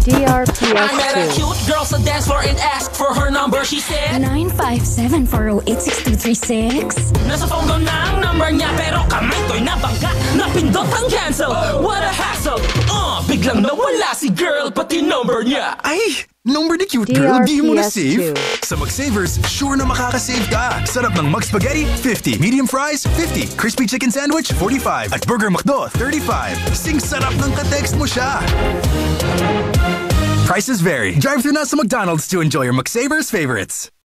DRPS I met a cute girl sa dance floor and asked for her number. She said 957-408-6236. nasa phone ko na ang number niya, pero kamay ko'y nabangga. Napindot ang cancel. What a hassle. Biglang nawala si girl, pati number niya. Ay! Number ni cute girl, di mo na-save? DRPS2. Sa McSavers, sure na makakasave ka. Sarap ng McSpaghetti, 50. Medium fries, 50. Crispy chicken sandwich, 45. At Burger McDo, 35. Sing sarap ng ka-text mo siya. Prices vary. Drive through na sa McDonald's to enjoy your McSavers favorites.